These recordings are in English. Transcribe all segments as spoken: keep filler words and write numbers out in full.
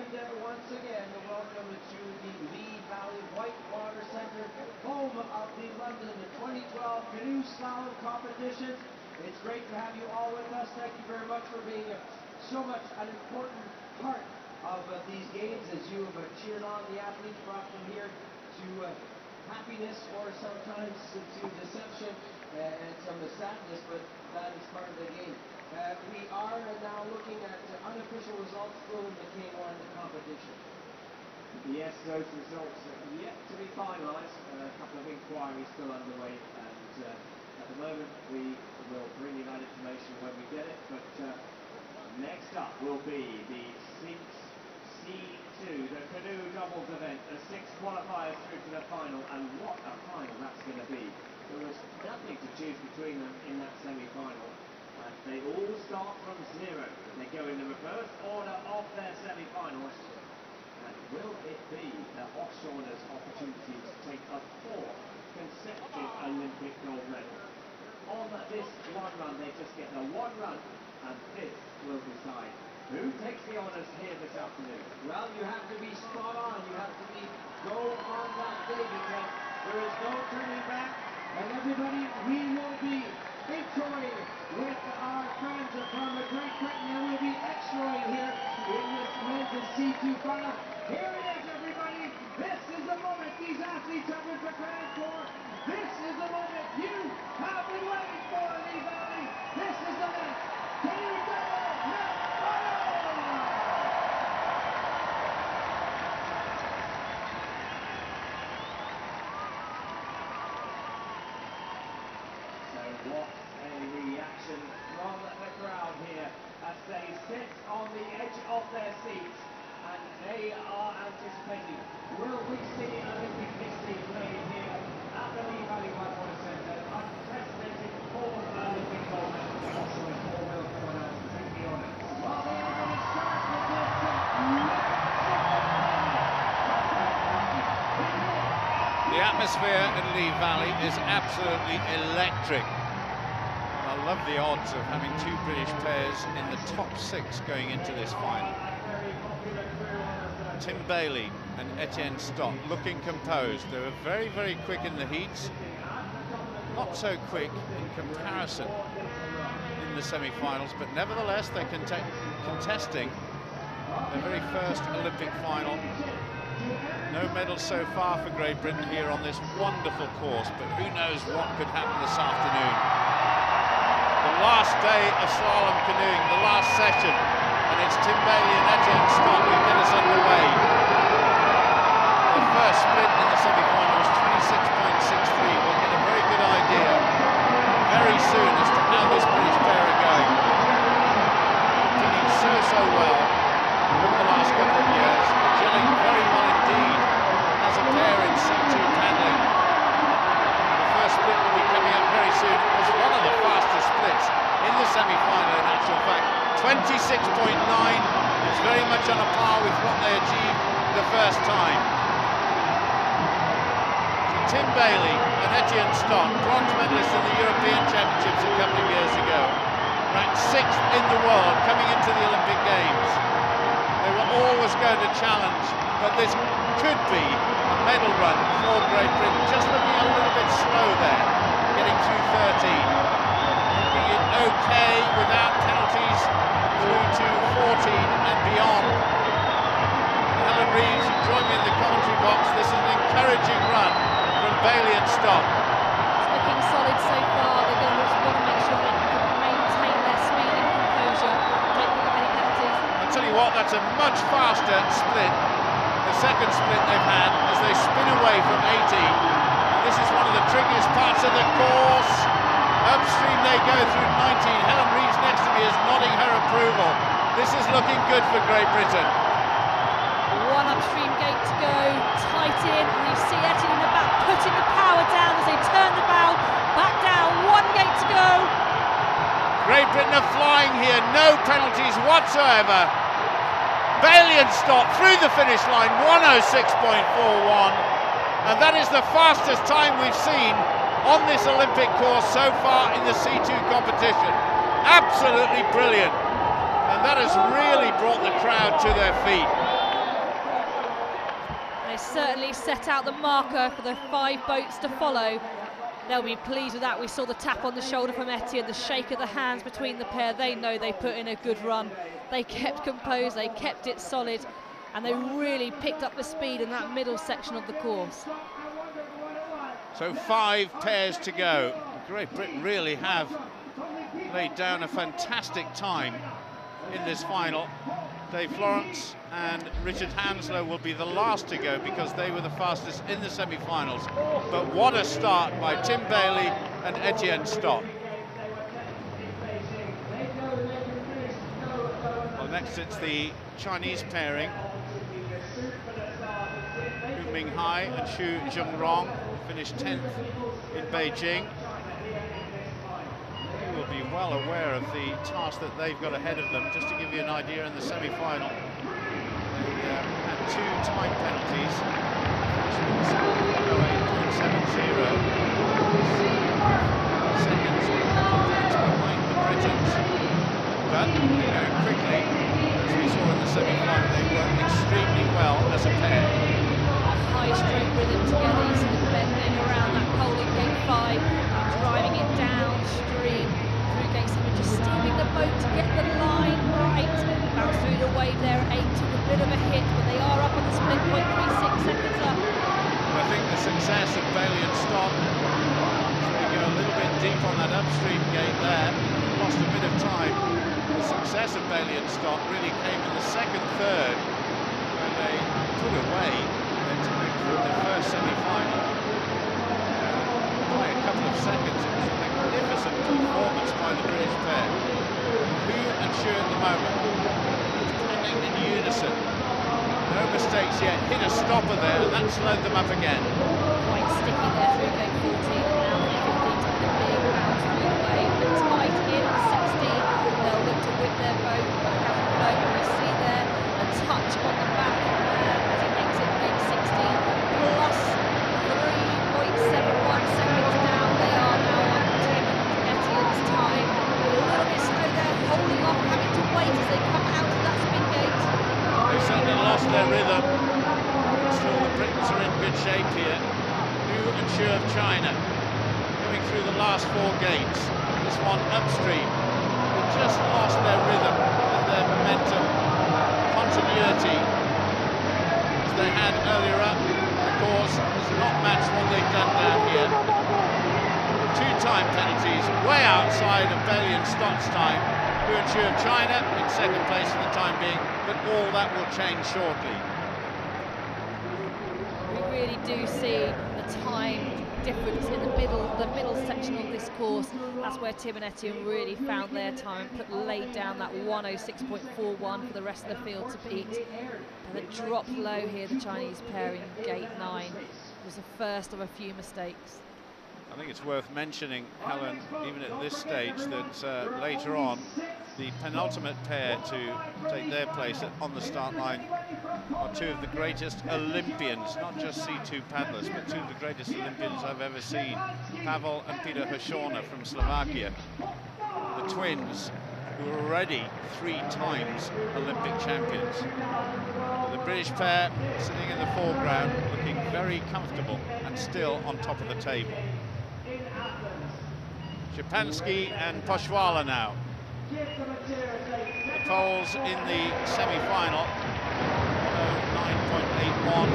And uh, once again, welcome to the Lee Valley Whitewater Center, home of the London twenty twelve Canoe Slalom competition. It's great to have you all with us. Thank you very much for being uh, so much an important part of uh, these games as you have uh, cheered on the athletes, brought them here to uh, happiness or sometimes to deception uh, and some sadness, but that is part of the game. Uh, we are now looking at uh, unofficial results from the K one competition. Yes, those results are yet to be finalised. Uh, a couple of inquiries still underway, and uh, at the moment we will bring you that information when we get it. But uh, next up will be the C two, the canoe doubles event. The six qualifiers through to the final, and what a final that's going to be. There was nothing to choose between them in that semi-final. And they all start from zero. They go in the reverse order of their semi-finals. And will it be the offshore's opportunity to take a fourth consecutive Olympic gold medal? On this one run, they just get the one run, and this will decide who takes the honours here this afternoon. Well, you have to be spot on. You have to be go on that day, because there is no turning back. And everybody, we will be introing with our friends from Great Britain, and we'll be extraing here in this men's C two final. Here it is, everybody. This is the moment these athletes have been prepared for. This is the moment you have been waiting for, Lee Valley. This is the moment. Can you double net final? What a reaction from the crowd here as they sit on the edge of their seats, and they are anticipating, will we see Olympic history played here at the Lee Valley Whitewater Centre? Unprecedented fourth Olympic gold medal. Also in four-wheel coming out to take the honours. Well, they are going to start with this. The atmosphere in Lee Valley is absolutely electric. I love the odds of having two British pairs in the top six going into this final. Tim Baillie and Etienne Stott looking composed. They were very, very quick in the heats. Not so quick in comparison in the semi-finals, but nevertheless they're cont contesting their very first Olympic final. No medals so far for Great Britain here on this wonderful course, but who knows what could happen this afternoon. The last day of slalom canoeing, the last session, and it's Tim Baillie and Etienne Stott who get us underway. The first split in the semi-final was twenty-six point six three. We'll get a very good idea very soon as to how this British pair are going. Continued so, so well over the last couple of years, gelling very well indeed as a pair in C two paddling. The first split will be coming up very soon. It was one of the fastest splits in the semi-final in actual fact. twenty-six point nine is very much on a par with what they achieved the first time. So Tim Baillie and Etienne Stott, bronze medalists in the European Championships a couple of years ago, ranked sixth in the world coming into the Olympic Games. They were always going to challenge, but this could be a medal run for Great Britain. Just looking a little bit slow there, getting through thirteen. Making it okay without penalties through to fourteen and beyond. And Helen Reeves, join me in the commentary box. This is an encouraging run from Baillie and Stott. It's looking solid so far. They're going to want to make sure they can maintain their speed and composure. Don't pick up any penalties. I'll tell you what, that's a much faster split. The second split they've had as they spin away from eighteen. And this is one of the trickiest parts of the course. Upstream they go through nineteen. Helen Reeves next to me is nodding her approval. This is looking good for Great Britain. One upstream gate to go, tight in, and you see Etienne in the back putting the power down as they turn the bow, back down, one gate to go. Great Britain are flying here, no penalties whatsoever. Baillie and Stott through the finish line, one oh six point four one, and that is the fastest time we've seen on this Olympic course so far in the C two competition. Absolutely brilliant, and that has really brought the crowd to their feet. certainly set out the marker for the five boats to follow. They'll be pleased with that. We saw the tap on the shoulder from Etienne, the shake of the hands between the pair. They know they put in a good run. They kept composed, they kept it solid, and they really picked up the speed in that middle section of the course. So five pairs to go. Great Britain really have laid down a fantastic time in this final. Dave Florence and Richard Hanslow will be the last to go because they were the fastest in the semi-finals. But what a start by Tim Baillie and Etienne Stott. Well, next it's the Chinese pairing. Hu Minghai and Xu Zhengrong finished tenth in Beijing. Will be well aware of the task that they've got ahead of them. Just to give you an idea, in the semi-final, they uh, had two time penalties, one oh eight point seven zero, seconds and a couple of points behind the Britons. But they're going quickly. As we saw in the semi-final, they worked extremely well as a pair. A high stroke rhythm together. You see them bending around that pole in gate five, driving it downstream. Just steering the boat to get the line right. Bounce through the wave there at eight, took a bit of a hit, but they are up on the split point, three six seconds up. I think the success of Baillie and Stott, so we go a little bit deep on that upstream gate there, lost a bit of time. The success of Baillie and Stott really came in the second third, when they put away their time from the first semi-final uh, by a couple of seconds. It was a magnificent performance by the British pair. Hu and Xu at the moment, playing in unison. No mistakes yet, hit a stopper there, and that slowed them up again. Quite sticky there through gate fourteen, and now gate fifteen taking a big bounce through the wave, but tight in sixteen. They'll look to whip their boat back out of the boat, and we see there a touch on the back uh, as he exits gate sixteen, plus three point seven one seconds down. They are now on Tim and Etienne's time. A little bit slow there, holding off, having to wait as they come out of that spin gate. They've certainly lost their rhythm. Still, the Britons are in good shape here. Hu and Xu of China coming through the last four gates. This one upstream. They've just lost their rhythm and their momentum, continuity as they had earlier up. The course has not matched what they've done down here. Two time penalties, way outside of Baillie and Stott's time. Hu and Xu of China in second place for the time being, but all that will change shortly. We really do see the time difference in the middle, the middle section of this course. That's where Tim and Etienne really found their time and put laid down that one oh six point four one for the rest of the field to beat. And they dropped low here, the Chinese pair in gate nine. It was the first of a few mistakes. I think it's worth mentioning, Helen, even at this stage, that uh, later on, the penultimate pair to take their place at, on the start line are two of the greatest Olympians, not just C two paddlers, but two of the greatest Olympians I've ever seen. Pavel and Peter Hršona from Slovakia, the twins, who are already three times Olympic champions. The British pair sitting in the foreground, looking very comfortable and still on top of the table. Szczepanski and Pochwala now. The Poles in the semi-final, nine point eight one.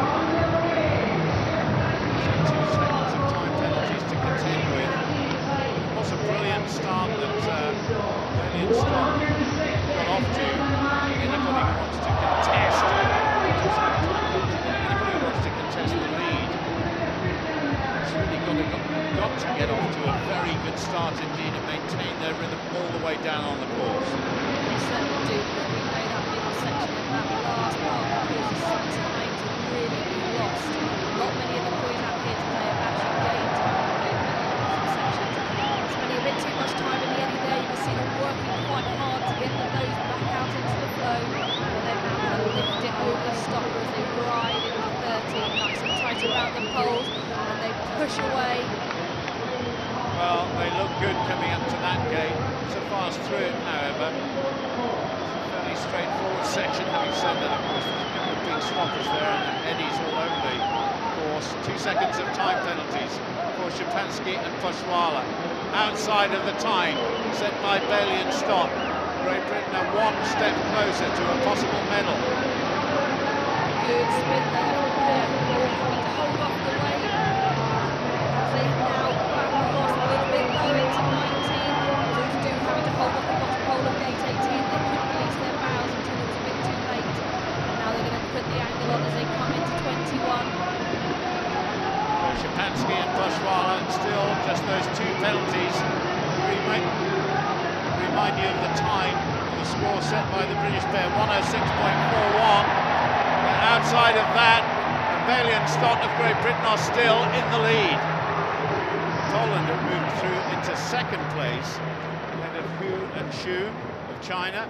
So two seconds of time penalties to contend with. It was a brilliant start that uh, Baillie and Stott got off to. Anybody who wants to contest, anybody who wants to contest the lead, it's really got to, got, got to get off to a very good start indeed and maintain their rhythm all the way down on the course. We certainly do, because we know that middle section and that last part of the course is some time to really be lost. Not many of the crews out here today have actually gained time in those sections. Spending a bit too much time in the end of the day. You can see them working quite hard to get the nose back out into the flow. And they're now going to lift it over the stopper as they ride into thirteen, nice and tight around the poles, and they push away. Well, they look good coming up to that gate. So fast through it, however. It's a fairly straightforward section. Having said that, of course, there's a couple of big stoppage there and eddies all over the course. Two seconds of time penalties for Szczepanski and Poszwala. Outside of the time set by Baillie and Stott. Great Britain are one step closer to a possible medal. Good spin there with the having to hold off the wave. They now back across a little bit low into nineteen. What to do, having to hold off the bottom pole of gate eighteen. They couldn't release their bows until it was a bit too late. And now they're going to put the angle on as they come into twenty-one. So Szczepanski and Poszwala, and still just those two penalties. Remind, remind you of the time, the score set by the British pair, one oh six point four one. And outside of that, Baillie and Stott of Great Britain are still in the lead. Holland have moved through into second place, ahead of Hu and Xu of China.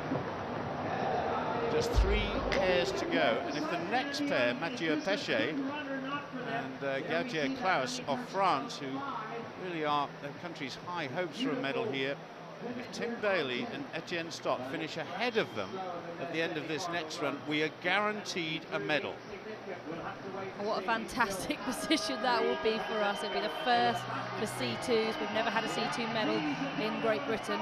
Just three pairs to go, and if the next pair, Mathieu Péchet and uh, Gautier Klaus of France, who really are their country's high hopes for a medal here, if Tim Baillie and Etienne Stott finish ahead of them at the end of this next run, we are guaranteed a medal. What a fantastic position that will be for us. It'll be the first for C twos. We've never had a C two medal in Great Britain.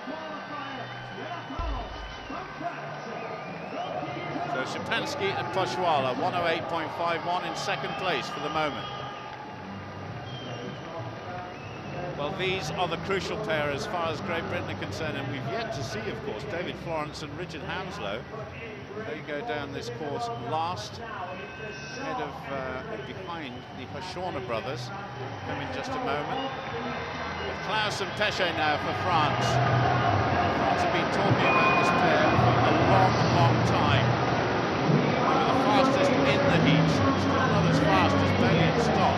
So Szczepanski and Poszwala, one oh eight point five one in second place for the moment. Well, these are the crucial pair as far as Great Britain are concerned, and we've yet to see, of course, David Florence and Richard Hounslow. They go down this course last, ahead of, uh, behind the Hoshorna brothers. Come in just a moment. But Klaus and Péchet now for France. France have been talking about this pair for a long, long time. They were the fastest in the heat, still not as fast as Baillie and Stott.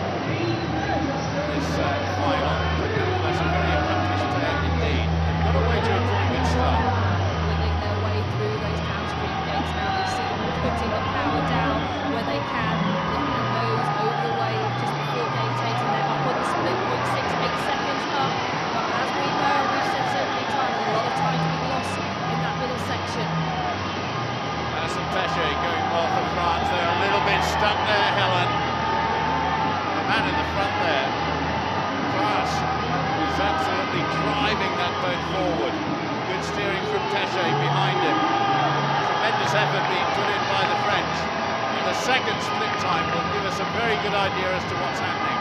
This uh, final, but nevertheless a very accomplished pair indeed. They've got away to a pretty good start. Winning their way through those downstream gates now. They see them putting the power down where they can, lifting the nose over the wave just before gate eight, and they're up on the split point, six, eight seconds up. But as we know, we've said so many times, a lot of time to be lost in that middle section. Klaus and Péchet going well for France. They're a little bit stuck there, Helen. The man in the front there, Klaus, is absolutely driving that boat forward. Good steering from Péchet behind him. Tremendous effort being put in by the French. And the second split time will give us a very good idea as to what's happening.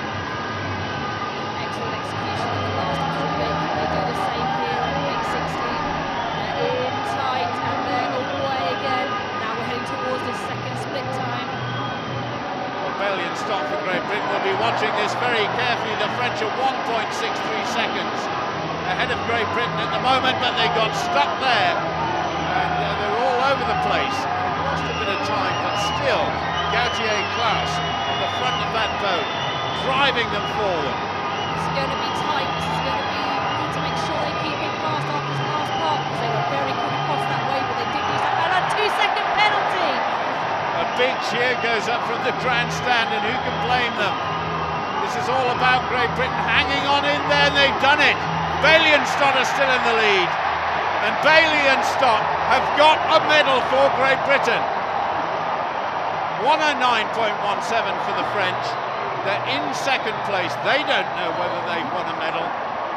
Excellent execution on the last split. They do the same here on gate sixteen. They're in tight and they're away again. Now we're heading towards this second split time. Baillie and Stott for Great Britain will be watching this very carefully. The French are one point six three seconds ahead of Great Britain at the moment, but they got stuck there and uh, they're all over the place. They've lost a bit of time, but still Gautier Klaus on the front of that boat, driving them forward. This is going to be tight. This is going to be, we need to make sure they keep it fast after this last part, because they were very quick across that wave, but they did use that, and a two second penalty. A big cheer goes up from the grandstand, and who can blame them? This is all about Great Britain hanging on in there, and they've done it. Baillie and Stott are still in the lead, and Baillie and Stott have got a medal for Great Britain. one oh nine point one seven for the French. They're in second place. They don't know whether they've won a medal.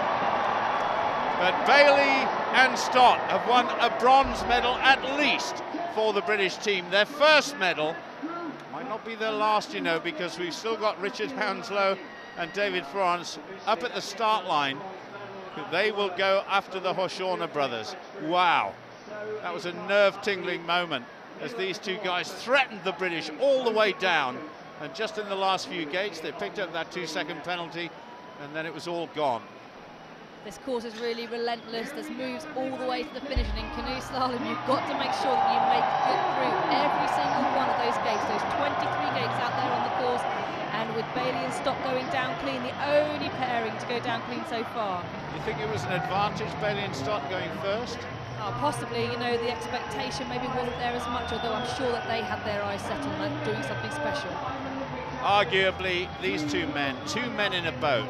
But Baillie and Stott have won a bronze medal at least for the British team. Their first medal might not be their last, you know, because we've still got Richard Hounslow and David Florence up at the start line. They will go after the Hoshorna brothers. Wow, that was a nerve-tingling moment as these two guys threatened the British all the way down, and just in the last few gates they picked up that two-second penalty, and then it was all gone. This course is really relentless. There's moves all the way to the finish, and in canoe slalom you've got to make sure that you make it through every single one of those gates, those twenty-three gates out there on the course. And with Baillie and Stott going down clean, the only pairing to go down clean so far. You think it was an advantage, Baillie and Stott going first? Oh, possibly, you know, the expectation maybe wasn't there as much, although I'm sure that they had their eyes set on that, doing something special. Arguably, these two men, two men in a boat,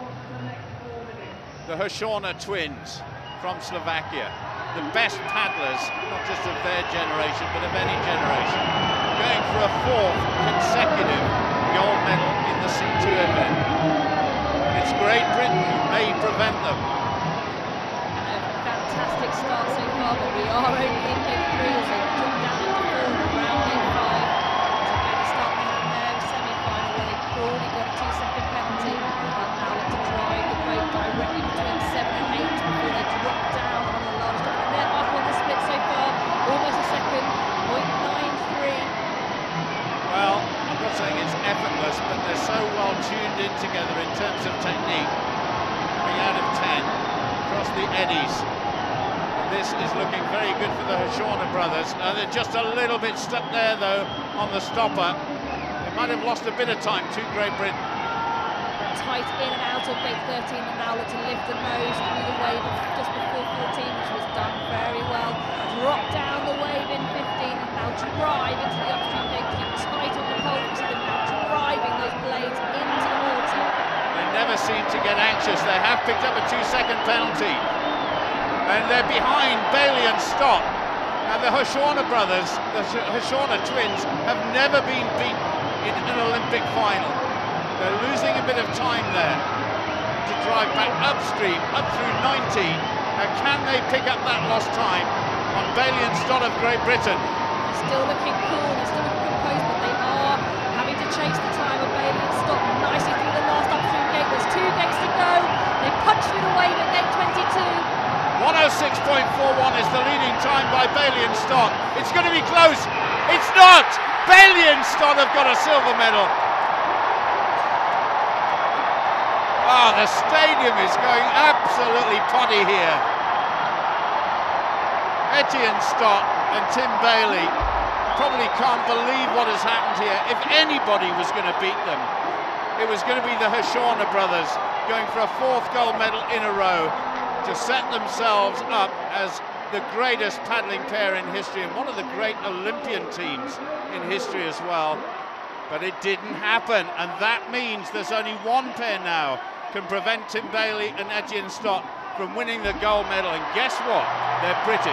the Hoshorna twins from Slovakia, the best paddlers, not just of their generation, but of any generation. going for a fourth consecutive gold medal in the C two event. And it's Great Britain who may prevent them. Fantastic start so far, but we are only in gate three as they drop down into four around gate five. So Baillie start behind their semi-final where they've already got a two-second penalty. They'll now look to drive the boat directly between seven and eight before they drop down on the last stop. And they're up on the split so far, almost a second, point nine three. Well, I'm not saying it's effortless, but they're so well tuned in together in terms of technique. Coming out of ten, across the eddies. This is looking very good for the Hashorna brothers. Uh, they're just a little bit stuck there, though, on the stopper. They might have lost a bit of time to Great Britain. Tight in and out of gate thirteen, and now look to lift the nose through the wave just before fourteen, which was done very well. Drop down the wave in fifteen, and now drive into the upstream gate. Keep tight on the pole, so they're now driving those blades into the water. They never seem to get anxious. They have picked up a two-second penalty. And they're behind Baillie and Stott. Now the Hashorna brothers, the Hashorna twins, have never been beaten in an Olympic final. They're losing a bit of time there to drive back upstream, up through nineteen. Now can they pick up that lost time on Baillie and Stott of Great Britain? They're still looking cool, they're still looking composed, but they are having to chase the time of Baillie and Stott nicely through the last upstream gate. There's two gates to go. They punch through the wave at gate twenty-two. one oh six point four one is the leading time by Baillie and Stott. It's going to be close. It's not! Baillie and Stott have got a silver medal. Ah, the stadium is going absolutely potty here. Etienne Stott and Tim Baillie probably can't believe what has happened here. If anybody was going to beat them, it was going to be the Hashorna brothers going for a fourth gold medal in a row to set themselves up as the greatest paddling pair in history and one of the great Olympian teams in history as well. But it didn't happen, and that means there's only one pair now can prevent Tim Baillie and Etienne Stott from winning the gold medal, and guess what? They're British.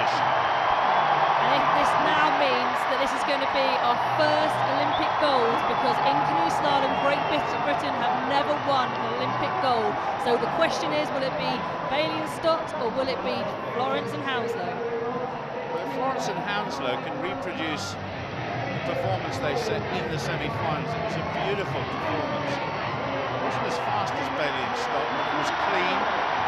And this now means that this is going to be our first Olympic gold, because in canoe slalom, Great Britain have never won an Olympic gold. So the question is, will it be Baillie and Stott, or will it be Florence and Hounslow? Well, if Florence and Hounslow can reproduce the performance they set in the semi-finals, it was a beautiful performance. It wasn't as fast as Baillie and Stott, but it was clean.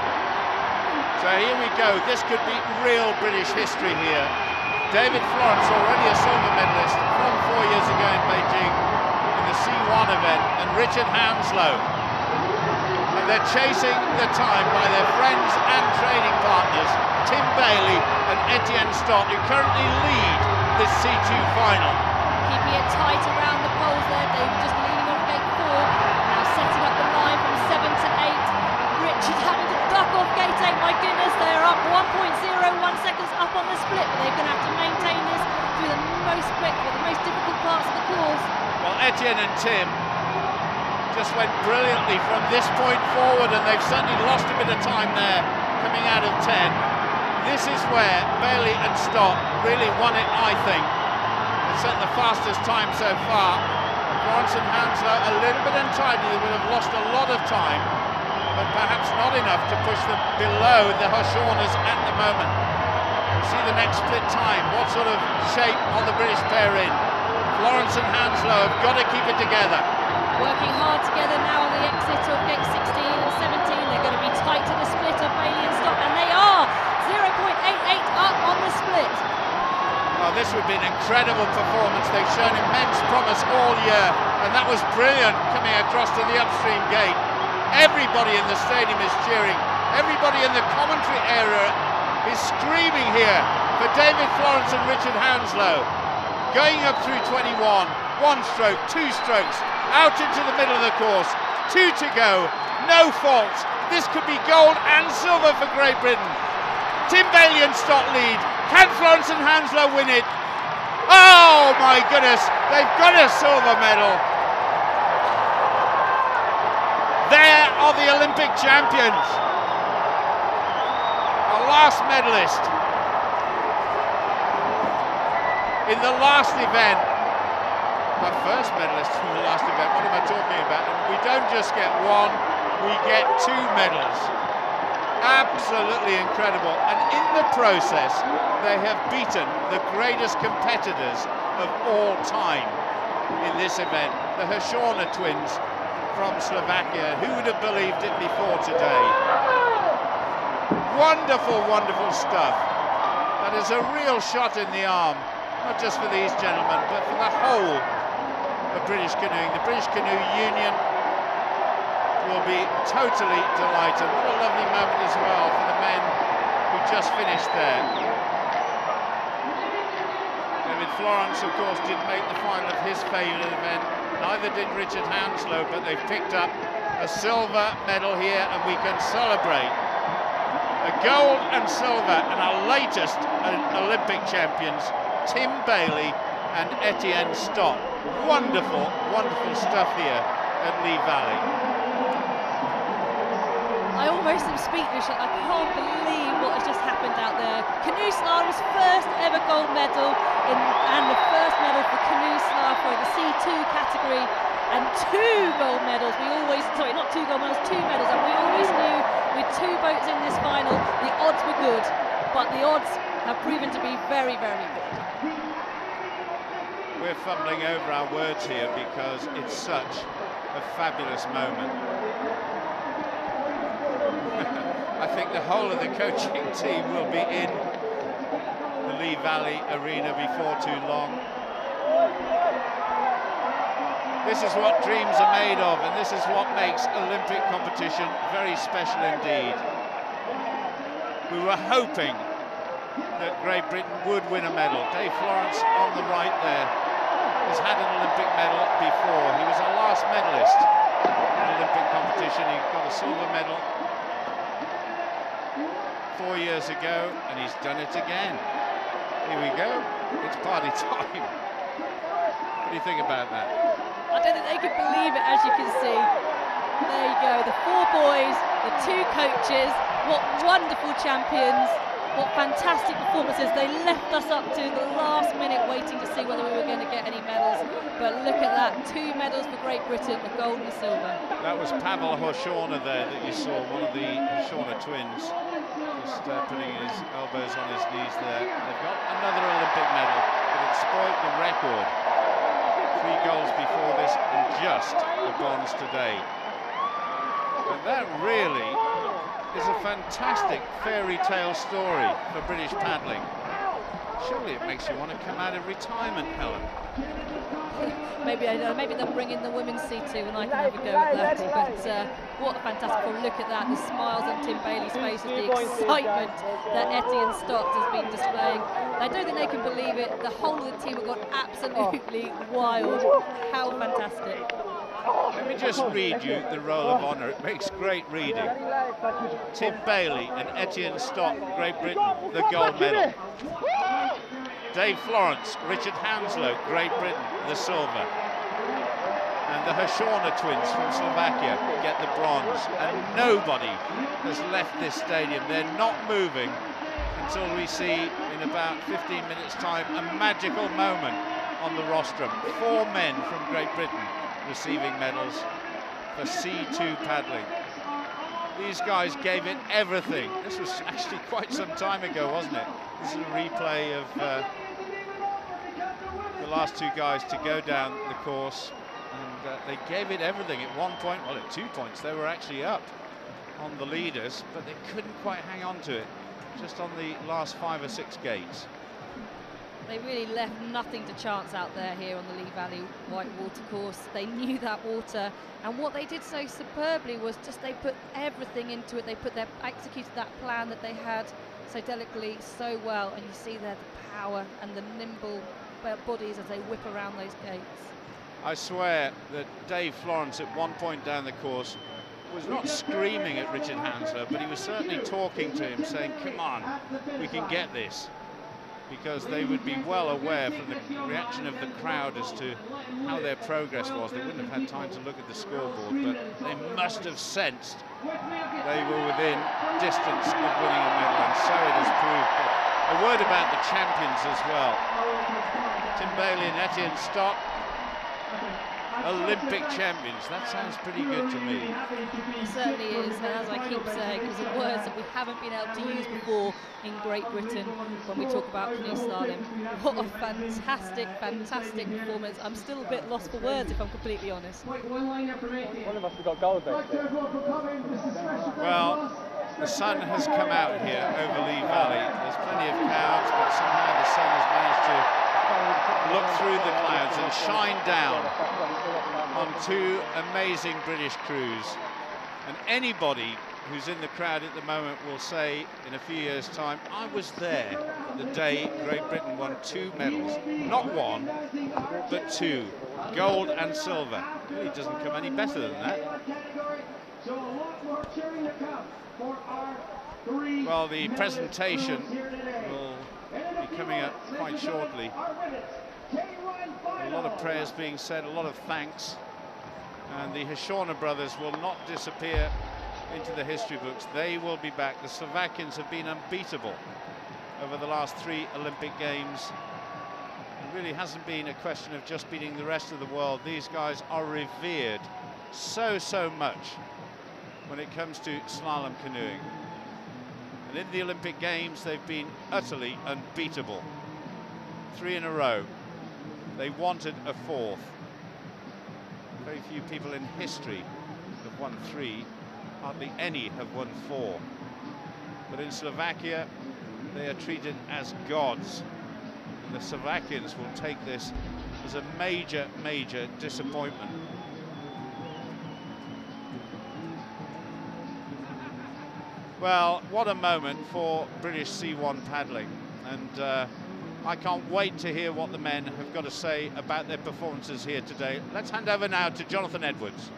So here we go. This could be real British history here. David Florence, already a silver medalist from four years ago in Beijing in the C one event, and Richard Hounslow. And they're chasing the time by their friends and training partners, Tim Baillie and Etienne Stott, who currently lead this C two final. Keeping it tight around the poles there. David just leaning on gate four, now setting up the line from seven to eight. Richard having to duck off gate eight, my goodness, they're up one point oh one seconds up on the split, but they're going to have to maintain this through the most split, with the most difficult parts of the course. Well, Etienne and Tim just went brilliantly from this point forward, and they've certainly lost a bit of time there coming out of ten. This is where Baillie and Stott really won it, I think. They set the fastest time so far. Florence and Hounslow a little bit untidy, they would have lost a lot of time, but perhaps not enough to push them below the Hashornas at the moment. We'll see the next split time. What sort of shape are the British pair in? Florence and Hounslow have got to keep it together. Working hard together now on the exit of gate sixteen and seventeen. They're going to be tight to the split of Baillie and Stott, and they are zero point eight eight up on the split. Well, this would be an incredible performance. They've shown immense promise all year, and that was brilliant coming across to the upstream gate. Everybody in the stadium is cheering. Everybody in the commentary area is screaming here for David Florence and Richard Hounslow. Going up through twenty-one, one stroke, two strokes, out into the middle of the course, two to go, no faults. This could be gold and silver for Great Britain. Tim Baillie and Stott lead. Can Florence and Hounslow win it? Oh my goodness, they've got a silver medal. There are the Olympic champions. Our last medalist in the last event my first medalist from the last event. What am I talking about? And we don't just get one, we get two medals. Absolutely incredible. And in the process, they have beaten the greatest competitors of all time in this event, the Hoshorna twins from Slovakia. Who would have believed it before today? Wonderful, wonderful stuff. That is a real shot in the arm, not just for these gentlemen, but for the whole of British canoeing. The British Canoe Union will be totally delighted. What a lovely moment as well for the men who just finished there. David Florence, of course, didn't make the final of his favourite event. Neither did Richard Hanslow, but they've picked up a silver medal here, and we can celebrate a gold and silver, and our latest Olympic champions, Tim Baillie and Etienne Stott. Wonderful, wonderful stuff here at Lee Valley. I almost am speechless. I can't believe what has just happened out there. Canoe Slalom's first ever gold medal in, and the first medal for Canoe Slalom for the C two category, and two gold medals. We always, sorry, not two gold medals, two medals, and we always knew with two boats in this final, the odds were good, but the odds have proven to be very, very good. We're fumbling over our words here because it's such a fabulous moment. I think the whole of the coaching team will be in the Lee Valley Arena before too long. This is what dreams are made of, and this is what makes Olympic competition very special indeed. We were hoping that Great Britain would win a medal. Dave Florence on the right there has had an Olympic medal before. He was our last medalist in Olympic competition. He got a silver medal four years ago, and he's done it again. Here we go. It's party time. What do you think about that? I don't think they can believe it, as you can see. There you go, the four boys, the two coaches, what wonderful champions, what fantastic performances. They left us up to the last minute waiting to see whether we were going to get any medals, but look at that, two medals for Great Britain, the gold and the silver. That was Pavel Hoshorna there that you saw, one of the Hoshorna twins, just uh, putting his elbows on his knees there. They've got another Olympic medal, but it spoiled the record. Three goals before this and just a bronze today. But that really is a fantastic fairy tale story for British paddling. Surely it makes you want to come out of retirement, Helen. Maybe I know, maybe they'll bring in the women's C two and I can have a go at that. But uh, what a fantastic performance. Look at that, the smiles on Tim Baillie's face, the excitement that Etienne Stott has been displaying. I don't think they can believe it. The whole of the team have gone absolutely wild. How fantastic. Let me just read you the Roll of Honour. It makes great reading. Tim Baillie and Etienne Stott, Great Britain, the gold medal. Dave Florence, Richard Hanslow, Great Britain, the silver. And the Hoshorna twins from Slovakia get the bronze. And nobody has left this stadium. They're not moving until we see, in about fifteen minutes' time, a magical moment on the rostrum. Four men from Great Britain receiving medals for C two paddling. These guys gave it everything. This was actually quite some time ago, wasn't it? This is a replay of uh, the last two guys to go down the course, and uh, they gave it everything. At one point, well, at two points, they were actually up on the leaders, but they couldn't quite hang on to it, just on the last five or six gates. They really left nothing to chance out there here on the Lee Valley Whitewater course. They knew that water, and what they did so superbly was just they put everything into it. They put their executed that plan that they had so delicately, so well, and you see there the power and the nimble bodies as they whip around those gates. I swear that Dave Florence at one point down the course was not screaming at Richard Hanslow, but he was certainly talking to him, saying, come on, we can get this. Because they would be well aware from the reaction of the crowd as to how their progress was. They wouldn't have had time to look at the scoreboard, but they must have sensed they were within distance of winning a medal, and so it has proved. But a word about the champions as well. Tim Baillie and Etienne Stott Olympic champions. That sounds pretty good to me. It certainly is, and as I keep saying, these are words that we haven't been able to use before in Great Britain when we talk about canoe slalom. What a fantastic, fantastic performance. I'm still a bit lost for words, if I'm completely honest. One of us has got gold though. Well, the sun has come out here over Lee Valley. There's plenty of clouds, but somehow the sun has managed to look through the clouds and shine down on two amazing British crews. And anybody who's in the crowd at the moment will say in a few years' time, I was there the day Great Britain won two medals. Not one, but two. Gold and silver. It really doesn't come any better than that. Well, the presentation will be coming up quite shortly. A lot of prayers being said, a lot of thanks. And the Hashorna brothers will not disappear into the history books. They will be back. The Slovakians have been unbeatable over the last three Olympic Games. It really hasn't been a question of just beating the rest of the world. These guys are revered so, so much when it comes to slalom canoeing. And in the Olympic Games, they've been utterly unbeatable. Three in a row. They wanted a fourth. Very few people in history have won three. Hardly any have won four. But in Slovakia, they are treated as gods. And the Slovakians will take this as a major, major disappointment. Well, what a moment for British C one paddling. And uh, I can't wait to hear what the men have got to say about their performances here today. Let's hand over now to Jonathan Edwards.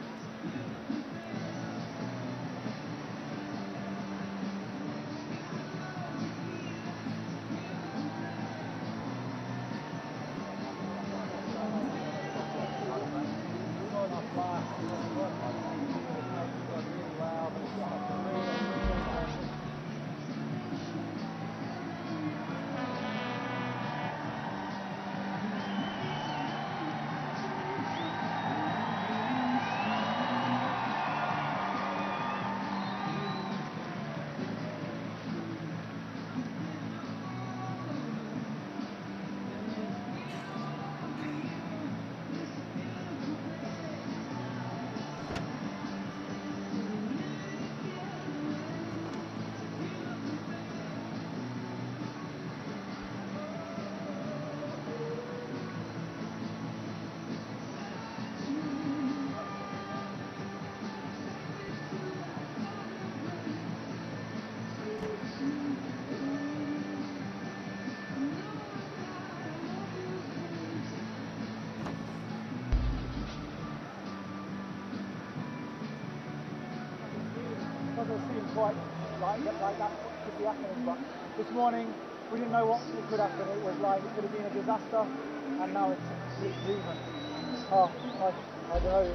Doesn't seem quite like, like that could be happening, but this morning we didn't know what could happen. It was like it could have been a disaster, and now it's it's even. Oh, I, I don't know.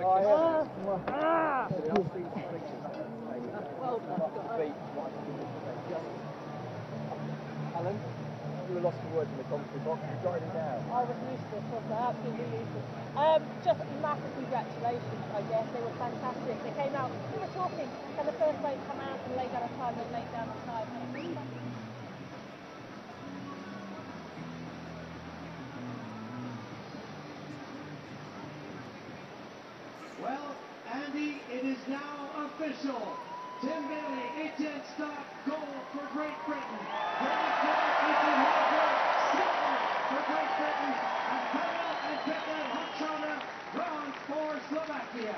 Oh, yeah. Ah. Alan, you were lost for words in the commentary box. You jotted it down. I was useless, wasn't I? Absolutely useless. Um, just massive congratulations, I guess. They were fantastic. They came out, we were talking, and the first wave come out and laid down a time, they laid down a time. Well, Andy, it is now official. Tim Baillie, Etienne Stott, goal for Great Britain. Great Britain, silver for Great Britain, and Canoe and Etienne Hotshotner, bronze for Slovakia.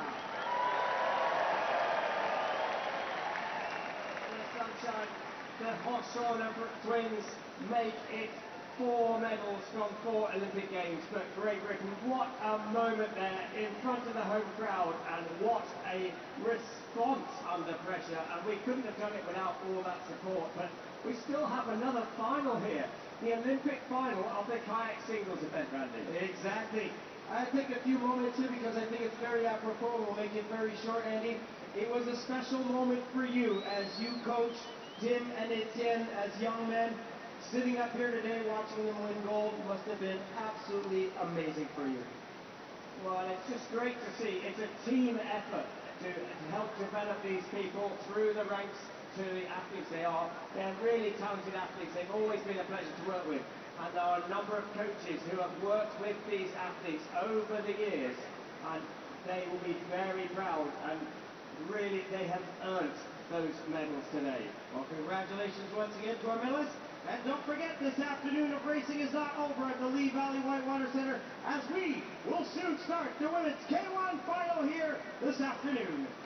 In the sunshine, the Hotshotner twins make it four medals from four Olympic Games, but Great Britain, what a moment there in front of the home crowd, and what a response under pressure, and we couldn't have done it without all that support. But we still have another final here, the Olympic final of the kayak singles event, Randy. Exactly. I take a few moments here because I think it's very apropos. We'll make it very short, Andy. It was a special moment for you as you coached Tim and Etienne as young men. Sitting up here today watching them win gold must have been absolutely amazing for you. Well, it's just great to see. It's a team effort to, to help develop these people through the ranks to the athletes they are. They're really talented athletes. They've always been a pleasure to work with. And there are a number of coaches who have worked with these athletes over the years, and they will be very proud, and really they have earned those medals today. Well, congratulations once again to our medalists. And don't forget, this afternoon of racing is not over at the Lee Valley Whitewater Center, as we will soon start the women's K one final here this afternoon.